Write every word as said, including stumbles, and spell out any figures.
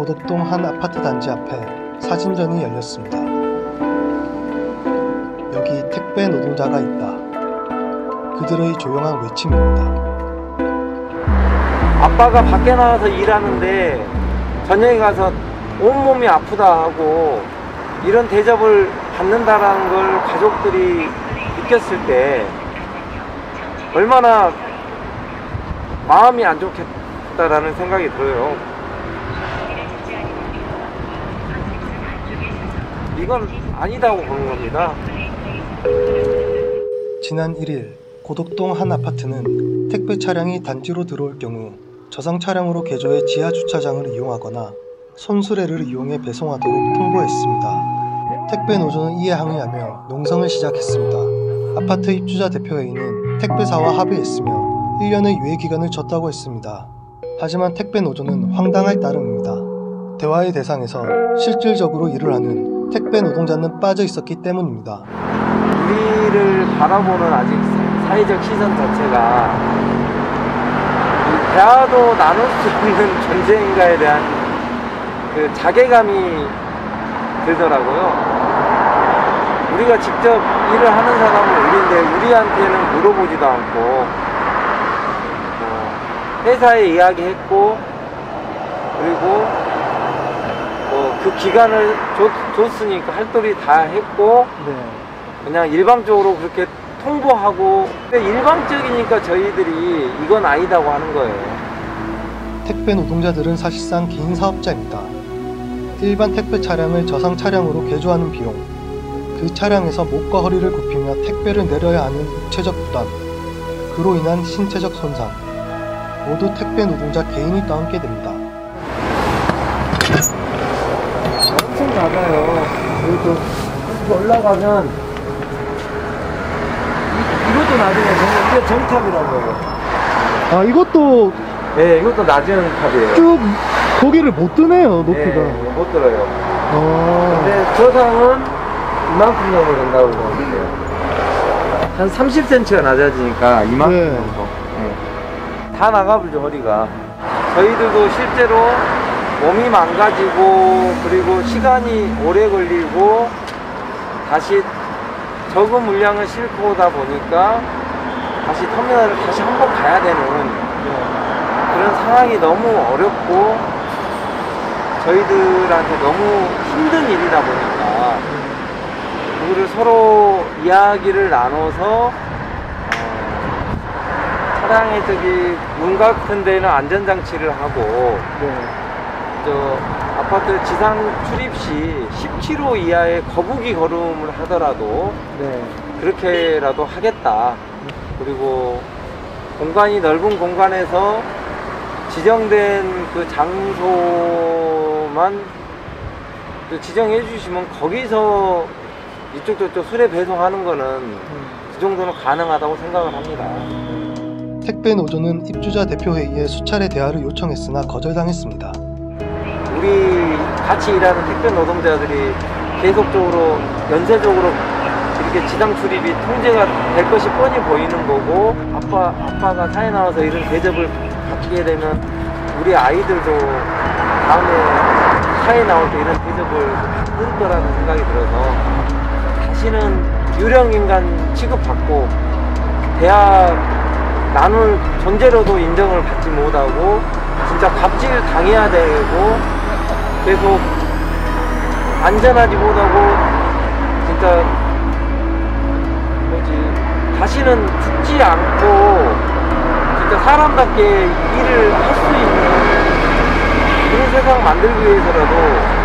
고덕동 한 아파트 단지 앞에 사진전이 열렸습니다. 여기 택배 노동자가 있다. 그들의 조용한 외침입니다. 아빠가 밖에 나가서 일하는데 저녁에 가서 온몸이 아프다 하고 이런 대접을 받는다라는 걸 가족들이 느꼈을 때 얼마나 마음이 안 좋겠다라는 생각이 들어요. 이건 아니다고 보는 겁니다. 지난 일 일 고덕동 한 아파트는 택배 차량이 단지로 들어올 경우 저상 차량으로 개조해 지하 주차장을 이용하거나 손수레를 이용해 배송하도록 통보했습니다. 택배 노조는 이에 항의하며 농성을 시작했습니다. 아파트 입주자 대표회의는 택배사와 합의했으며 일 년의 유예기간을 줬다고 했습니다. 하지만 택배 노조는 황당할 따름입니다. 대화의 대상에서 실질적으로 일을 하는 택배 노동자는 빠져 있었기 때문입니다. 우리를 바라보는 아직 사회적 시선 자체가 대화도 나눌 수 있는 존재인가에 대한 그 자괴감이 들더라고요. 우리가 직접 일을 하는 사람은 우리인데 우리한테는 물어보지도 않고 뭐 회사에 이야기했고 그리고 뭐 그 기간을 줬, 줬으니까 할 도리 다 했고 네. 그냥 일방적으로 그렇게 통보하고 일방적이니까 저희들이 이건 아니다고 하는 거예요. 택배 노동자들은 사실상 개인 사업자입니다. 일반 택배 차량을 저상 차량으로 개조하는 비용, 그 차량에서 목과 허리를 굽히며 택배를 내려야 하는 육체적 부담, 그로 인한 신체적 손상, 모두 택배 노동자 개인이 떠안게 됩니다. 엄청 낮아요. 여기도 올라가면 이것도 낮은 거예요. 이게 정탑이라고요. 아, 이것도 네, 이것도 낮은 탑이에요. 쭉 고개를 못 드네요, 높이가. 네, 못 들어요. 아. 근데 저상은 이만큼 정도 된다고 보는데요. 한 삼십 센티미터가 낮아지니까 이만큼 네. 정도. 네. 다 나가버리죠, 허리가. 저희들도 실제로 몸이 망가지고 그리고 시간이 오래 걸리고 다시 적은 물량을 싣고 오다 보니까 다시 터미널을 다시 한번 가야 되는 그런 상황이 너무 어렵고 저희들한테 너무 힘든 일이다 보니까 그거를 서로 이야기를 나눠서 어, 차량의 저기 문 같은 데는 안전장치를 하고 네. 저 아파트 지상 출입 시 십 킬로미터 이하의 거북이 걸음을 하더라도 네. 그렇게라도 하겠다. 그리고 공간이 넓은 공간에서 지정된 그 장소만 지정해 주시면 거기서 이쪽 저쪽 수레 배송하는 거는 그 정도는 가능하다고 생각을 합니다. 택배 노조는 입주자 대표회의에 수차례 대화를 요청했으나 거절당했습니다. 우리 같이 일하는 택배 노동자들이 계속적으로 연쇄적으로 이렇게 지상 출입이 통제가 될 것이 뻔히 보이는 거고 아빠, 아빠가 사회 나와서 이런 대접을 받게 되면 우리 아이들도 다음에 사회 나올 때 이런 대접을 받을 거라는 생각이 들어서 다시는 유령인간 취급받고 대화 나눌 존재로도 인정을 받지 못하고 진짜 갑질 당해야 되고 계속 안전하지 못하고 진짜 뭐지 다시는 죽지 않고 진짜 사람답게 일을 할 수 있는 그런 세상 만들기 위해서라도